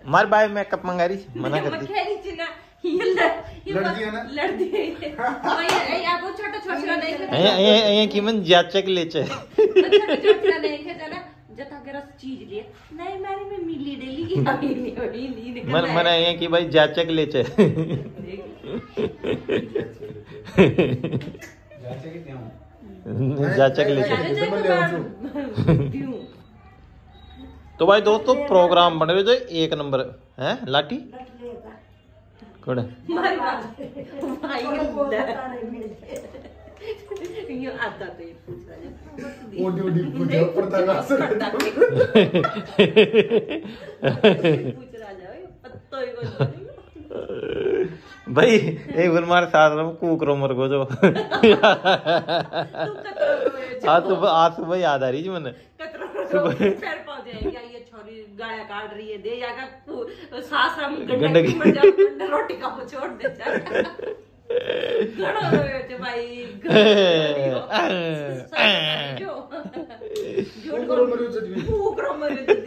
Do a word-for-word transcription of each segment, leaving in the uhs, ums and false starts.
मार bye makeup मंगा रही मना कर दी लड़की है ना लड़की है या वो छोटा छोटा नहीं है ये ये की मन जाचक ले चे छोटा छोटा नहीं है चला जता के रस चीज लिए नहीं मारी में मिली डेली की अभी नहीं होई नहीं मन मन ये की भाई जाचक ले चे जाचे के क्या जाचक ले चे तो भाई दोस्तों प्रोग्राम बन रहे थे एक नंबर है लाठी कौन है मारी बात भाई ये आता तो ये पूछ रहा है ओडी ओडी पूछो पड़ता है पूछ रहा है पत्तो ही को भाई एक बार मारे साथ में कुकरो मर गो जो आज सुबह आज सुबह याद आ रही जी मैंने सुबह पैर पाव जाएगी ये छोरी गाया काट रही है दे जाकर सास हम गंडकी मर जाओ रोटी का छोड़ दे जा घणो रोयो छे भाई जो जो मरियो छे कुकरो मरियो छे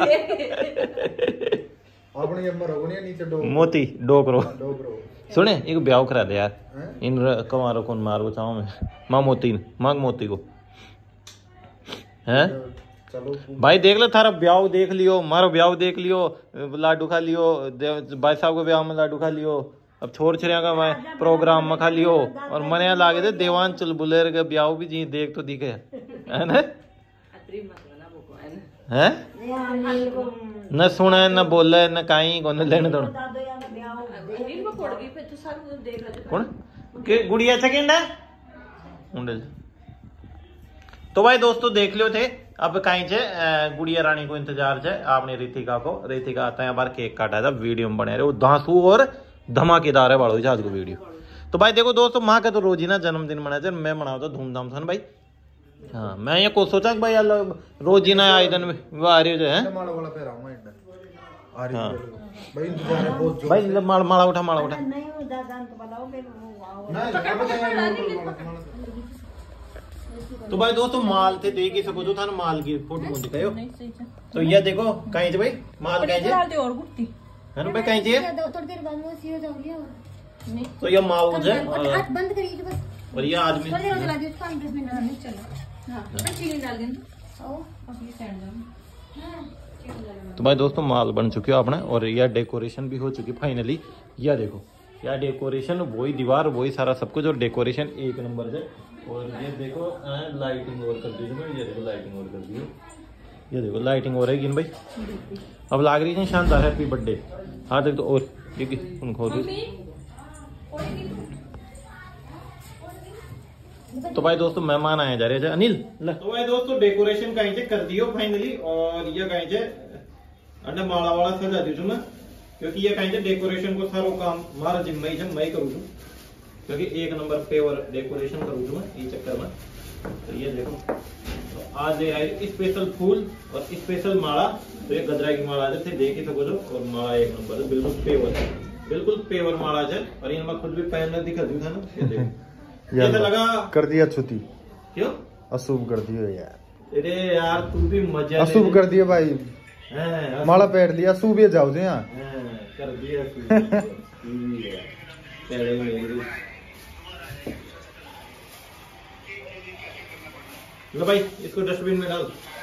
अपने अम्मा रोगने नीचे डो मोती डोकरो डोकरो सुने एक ब्याह करा दे यार इन कमारो कौन मारो चाहूं मैं मां मोती मांग मोती को हैं चलो भाई देख लो थारा ब्याह देख लियो मारो ब्याह देख लियो लाडू खा लियो भाई साहब के ब्याह में लाडू खा लियो अब छोड़ छरिया का मैं प्रोग्राम में खा लियो और मने लागे थे देवांचल बुलेर के ब्याह भी जी देख तो दिखे है ना हैं न सुने न बोले न काई कोन लेने दो कौन के गुड़िया सेकंड है उंडे तो भाई दोस्तों देख लियो थे अब कहीं से गुड़िया रानी को इंतजार है आपने रितिका को रितिका आता है बार केक काटा था वीडियो में बने रहे धांसू और धमाकेदार है बाड़ो आज को वीडियो तो भाई देखो दोस्तों माँ का तो रोज ही ना जन्मदिन मनाया मैं मनाता था धूमधाम से ना भाई हाँ मैं ये को सोचा कि भाई यार रोज ही ना आए दिन वो आ रही है माला वाला पहराऊंगा इधर आ रही हाँ भाई इंतजार है बहुत जोर भाई माल माला उठा माला उठा नहीं वो दादा तो बताओ फिर वो आओ नहीं तो भाई दोस्तों माल थे देख ही सको तो था ना माल की फोटो को दिखायो तो ये देखो कहीं से भाई माल कहीं से और गुट्टी है ना भाई कहीं से थोड़ी देर बाद में सीधा जाओ लिया तो ये माउज है हाथ बंद करिए बस और ये आदमी थोड़ी देर चला दियो पाँच दस मिनट में चलो हां चीनी डाल दें आओ अब ये सैंड डाल तो भाई दोस्तों माल बन चुकी है अपना और यह डेकोरेशन भी हो चुकी है फाइनली यह देखो यह डेकोरेशन वही दीवार वही सारा सब कुछ और डेकोरेशन एक नंबर है और ये देखो लाइटिंग और कर दी ये देखो लाइटिंग और कर दी ये देखो लाइटिंग हो रही भाई अब लाग रही है शानदार हैप्पी बर्थडे हाँ देख तो और ये खोल तो भाई दोस्तों मेहमान आए जा रहे थे अनिल तो भाई दोस्तों डेकोरेशन कहीं से कर दियो फाइनली और ये कहीं से अंडा माला वाला सजा दी मैं क्योंकि ये कहीं से डेकोरेशन को सारो काम मारा जिम्मे ही मैं करूँ क्योंकि एक नंबर पेवर डेकोरेशन करूँ मैं ये चक्कर में तो ये देखो तो आज दे रहा है स्पेशल फूल और स्पेशल माला तो ये गजरा की माला थे देख ही सको जो और माला एक नंबर है बिल्कुल पेवर बिल्कुल पेवर माला है और ये मैं खुद भी पहनने दिखा दी था ना ये देखो कैसा लगा कर दिया छुट्टी क्यों अशुभ कर दियो यार अरे यार तू भी मजा अशुभ कर दिया भाई माला पैर लिया अशुभ ये जाओ यहाँ कर दिया लो भाई इसको डस्टबिन में डाल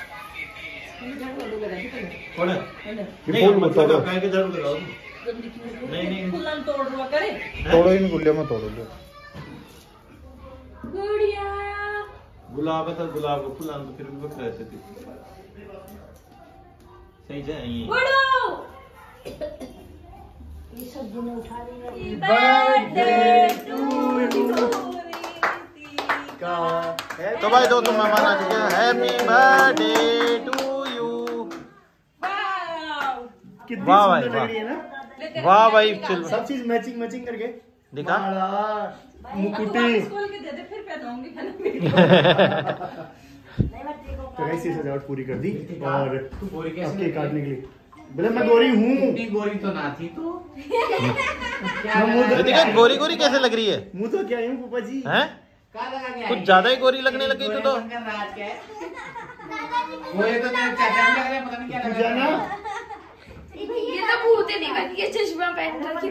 कौन है नहीं हम तोड़ो काहे के झाड़ू लगाओ नहीं नहीं फूलन तोड़ रहा करे तोड़ो इन गुल्ले में तोड़ो लो गुड़िया गुलाब है सर गुलाब को फूलन तो फिर भी बख रहते थे सही है ये बड़ो ये सब दिन उठा रही है बर्थडे टू यू तो भाई दोस्तों मेहमान आ चुके हैं हैप्पी बर्थडे टू यू वाह भाई वाह वाह भाई चल सब चीज मैचिंग मैचिंग करके दिखा मुकुटी खोल के दे दे फिर पहनाऊंगी खाना तो ऐसी सजावट पूरी कर दी और केक काटने के लिए बोले मैं गोरी हूँ गोरी तो ना थी तो देखा गोरी गोरी कैसे लग रही है मुँह तो क्या हूँ पापा जी हैं कुछ ज्यादा ही गोरी लगने लगी तू तो वो ये तो चाचा लग रहा है पता नहीं क्या लग रहा है ये तो भूत मोटे नहीं बन ये चश्मा पहन रखी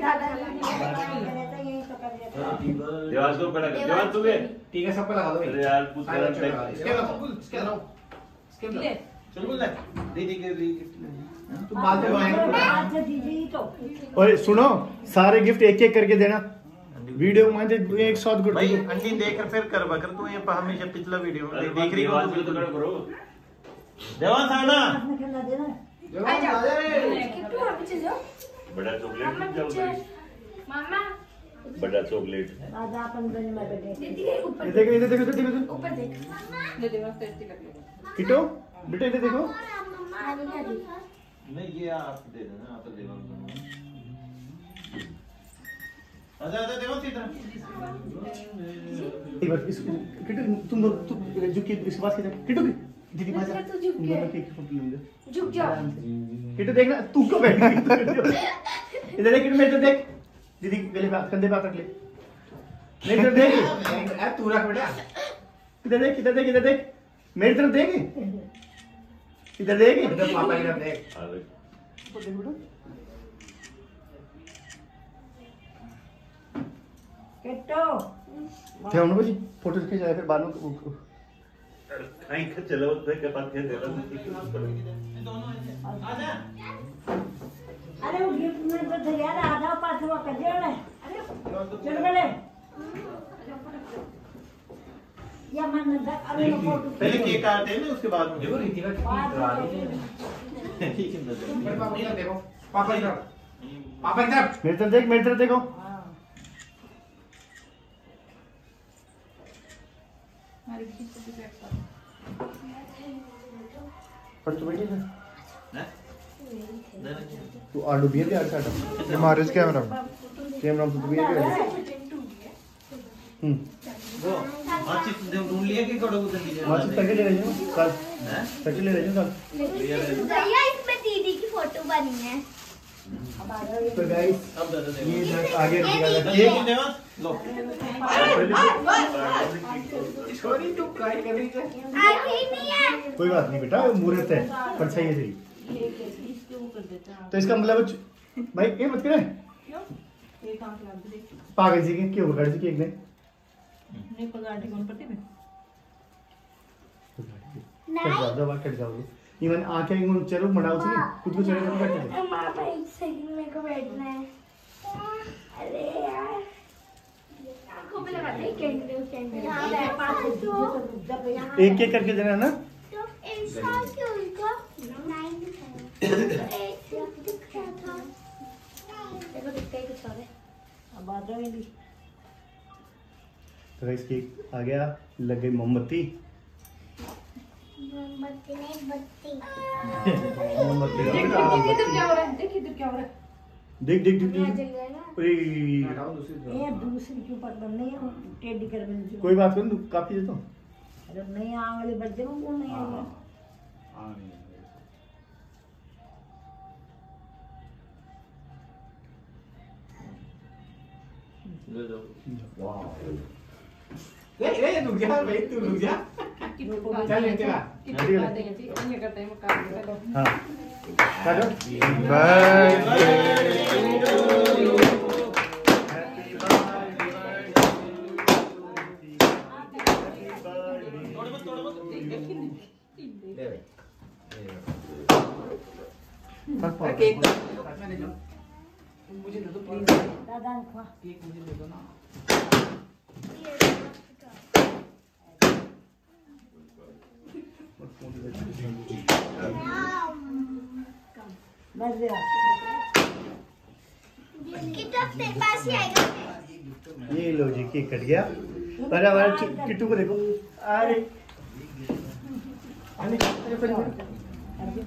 देवाल को पड़ा देवाल तू ठीक है सब पे लगा दो अरे यार पूछ इसके लगाओ इसके लगाओ इसके ले चल बोल ले दीदी के लिए तू बाल पे लगाएगा दीदी तो और सुनो सारे गिफ्ट एक एक करके देना वीडियो में एक साथ कर भाई अंडी देख फिर कर बकर तू ये हमेशा पिछला वीडियो देख रही हो तो कर करो देवान साना खेलना देना आ जाओ किट्टू आप पीछे जाओ बड़ा चॉकलेट पीछे मामा बड़ा चॉकलेट राजा अपन बन में बैठे दीदी के ऊपर ये देखो इधर देखो इधर देखो ऊपर देख ले दे मस्त टेस्टी लग रहा किटो बेटा इधर देखो नहीं ये आप दे देना आप दे दो आजा आजा देवान सीधा एक बार इस किटो तुम लोग तुम जो कि इस बात की किटो दीदी पास तो झुक तुम गया दोनों की फोटो लेंगे झुक जाओ किटो देखना तू को बैठना इधर देख किटो मेरे तरफ देख दीदी गले पे कंधे पे हाथ रख ले मेरी तरफ देख ए तू रख बेटा इधर देख इधर देख इधर देख मेरी तरफ देख इधर देख इधर पापा की तरफ देख अरे केटो क्या उनको जी फोटो खींच जाए फिर बाद में कहीं का चलो तो के पास के दे रहा आजा अरे वो गिफ्ट में तो दरिया आधा पाछवा कर दिया ना अरे चल बड़े या मन अरे फोटो पहले केक काटते हैं ना उसके बाद देखो में रीति का कितनी डरा रही है ठीक है मेरे पापा की तरफ देखो पापा की तरफ पापा की तरफ मेरी तरफ देख मेरी तरफ देखो हमारी खींच के बैठ कर पर तू बैठी है ना तू आलू भी है आटा ये मारे कैमरा कैमरा तो तू भी है हम्म वो माचिस ढूंढ लिया कि कड़ो को दीजिए माचिस पैकेट ले रही हूं कल हैं पैकेट ले रही हूं कल भैया इसमें दीदी की फोटो बनी है। तो गाइस अब दादा देखो ये इधर आगे निकाला ये केक देवान लो छोरी तू काय कर रही है आई नहीं है। कोई बात नहीं बेटा मुहूर्त है पर सही है तेरी इसके ऊपर देता तो इसका मतलब भाई ये मत करे क्यों एक आंख लग दे पागल जी के क्यों बगाड़ जी केक ने नहीं पगार कौन पड़ती है कट जाओ दवा कट जाओगे इवन आंखें इंगुन चलो मड़ाओ छी खुद को चले कट जाए मामा एक सेकंड मेरे को बैठना है। अरे यार आंखों पे लगा दे कैंडल कैंडल यहाँ पे पास है दीदी तो रुक जा पे यहाँ एक एक करके देना ना तो इंसान क्यों उनको नाइन दिखाया एक दिख रहा था। देखो दिखता ही कुछ और है। अब आ जाएंगी तो गाइस केक आ गया लग गई मोमबत्ती मोमबत्ती नहीं बत्ती। मोमबत्ती देख लगा देख बेटा, इधर क्या हो रहा है देख इधर क्या हो रहा है देख देख देख यहाँ देख जल जाएगा। अरे हटाओ दूसरी तरफ ये दूसरी के ऊपर बनने है टेडी कर बन जो कोई बात नहीं काफी देता हूँ अरे नहीं आंगली बच जाओ वो नहीं आएगा हां नहीं ले जाओ वाह ए ए रुक जा भाई तू रुक जा चल लेते का कितने का देंगे ठीक है ये करते हैं मुकाबले हाँ काटो ले भाई बाय केक साथ में ले लो मुझे दे दो प्लीज दादा ने खा केक मुझे दे दो ना बच गया कितना तेरे पास ही आएगा। ये लो जी केक कट गया अरे हमारे चि- किट्टू को देखो अरे अरे अरे पहले पहले।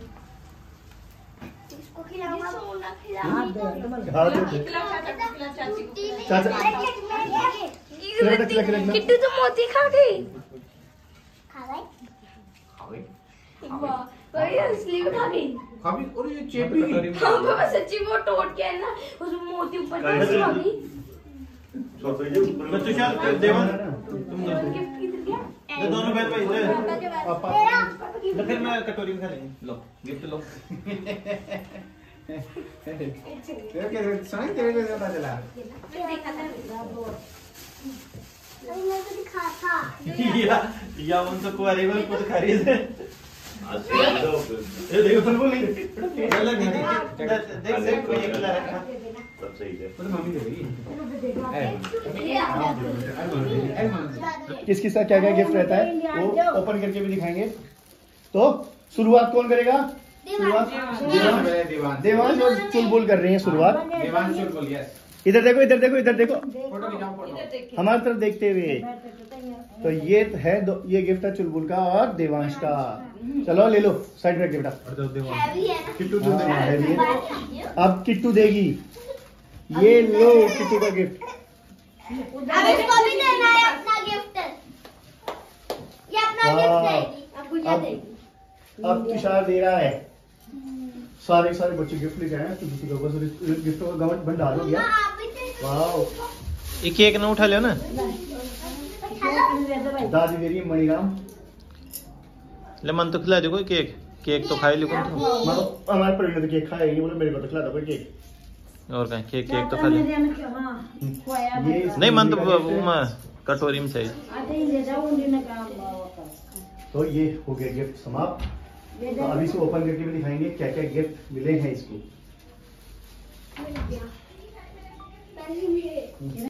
इसको खिलाऊंगा सोना हाथ खिलाऊंगी दे तुम हाँ दो दो। खिलाओ चाचा खिलाओ चाची को चाचा खिला खिला खिला खिला किट्टू तो मोती खा गई। खा गई खा गई वाह भाई असली में खा गई। खा भी और ये चेपी हाँ बाबा सच्ची वो टोट के है ना उसमें मोती ऊपर कैसे खा गई। बच्चों शायद देवान तुम दो गिफ्ट किधर गया? ये दोनों भाई भाई ले पापा के पास। पापा। मेरा पापा की तो फिर मैं कटोरी में खा लेंगे लो गिफ्ट लो तेरे के सुना तेरे को पता चला अभी मैं तो दिखा था या या उनसे कुआरे में कुछ खरीद आज से दो ये देखो बुलबुल नहीं चलो दीदी देख देख कोई एक ला रखा सब सही है। तो मम्मी देगी किस किस का क्या क्या गिफ्ट रहता है वो ओपन करके भी दिखाएंगे। तो शुरुआत कौन करेगा? शुरुआत दीवान दीवान देवांश और चुलबुल कर रही हैं शुरुआत। दीवान शुरू बोल यस इधर देखो इधर देखो इधर देखो फोटो खिंचाओ फोटो हमारी तरफ देखते हुए। तो ये है दो, ये गिफ्ट है चुलबुल का और देवांश का। चलो ले लो साइड में गिफ्ट। हैवी है ना किट्टू हाँ, दे है ये। बाकी अब किट्टू देगी। ये लो किट्टू का गिफ्ट। अब इसको भी देना है अपना गिफ्ट ये अपना गिफ्ट देगी अब गुड़िया अब- देगी अब तुषार दे रहा है। सारे सारे बच्चे गिफ्ट लेके आए हैं तो किसी को बस गिफ्टों का गमन बंद डाल हो गया। हाँ, आप भी दे वाह ये केक ना उठा लियो ना। दादी दे रही है मणिराम। ले मन तो खिला दो कोई केक केक तो खाई लियो तुम तो। मानो हमारे परिवार में केक खाएगी बोले मेरे को तो खिला दो कोई केक। और कहीं केक केक तो खा ले। ये नहीं मन तो वो में कटोरी में सही। तो ये हो गया गिफ्ट समाप्त। तो अभी से ओपन करके भी दिखाएंगे क्या क्या गिफ्ट मिले हैं इसको। पहले